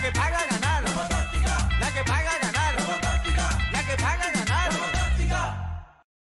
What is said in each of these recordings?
que paga ganar. La fantástica. La que paga ganar. La fantástica. La que paga ganar. La fantástica.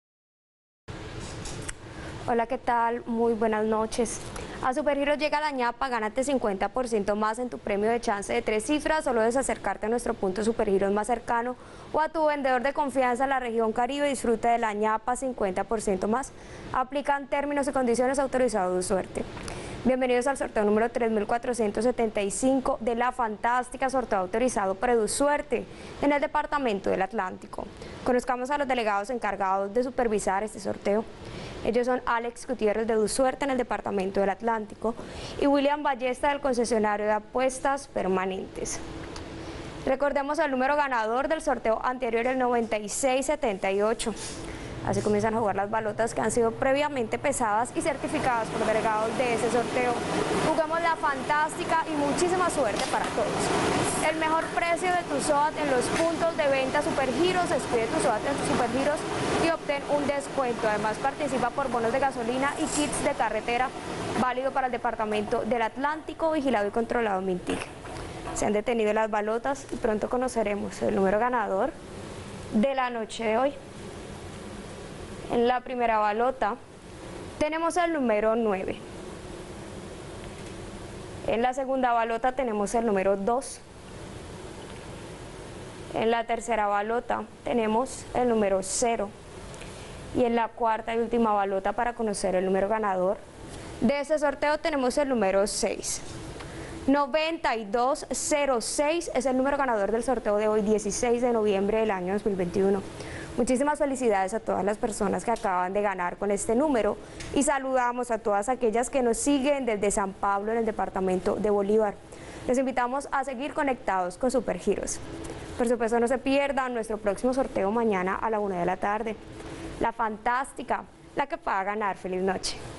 Hola, ¿qué tal? Muy buenas noches. A Supergiros llega la ñapa, gánate 50% más en tu premio de chance de 3 cifras. Solo debes acercarte a nuestro punto Supergiros más cercano o a tu vendedor de confianza en la región Caribe. Disfruta de la ñapa 50% más. Aplican términos y condiciones. Autorizados de suerte. Bienvenidos al sorteo número 3475 de la fantástica, sorteo autorizado por EduSuerte en el departamento del Atlántico. Conozcamos a los delegados encargados de supervisar este sorteo. Ellos son Alex Gutiérrez de EduSuerte en el departamento del Atlántico y William Ballesta del concesionario de apuestas permanentes. Recordemos el número ganador del sorteo anterior, el 9678. Así comienzan a jugar las balotas que han sido previamente pesadas y certificadas por delegados de ese sorteo. Juguemos la fantástica y muchísima suerte para todos. El mejor precio de tu SOAT en los puntos de venta Supergiros. Expide tu SOAT en Supergiros y obtén un descuento. Además, participa por bonos de gasolina y kits de carretera, válido para el departamento del Atlántico, vigilado y controlado Mintic. Se han detenido las balotas y pronto conoceremos el número ganador de la noche de hoy. En la primera balota tenemos el número 9. En la segunda balota tenemos el número 2. En la tercera balota tenemos el número 0. Y en la cuarta y última balota, para conocer el número ganador de este sorteo, tenemos el número 6. 9206 es el número ganador del sorteo de hoy, 16 de noviembre del año 2021. Muchísimas felicidades a todas las personas que acaban de ganar con este número y saludamos a todas aquellas que nos siguen desde San Pablo en el departamento de Bolívar. Les invitamos a seguir conectados con Supergiros. Por supuesto, no se pierdan nuestro próximo sorteo mañana a la 1 de la tarde. La fantástica, la que paga ganar. Feliz noche.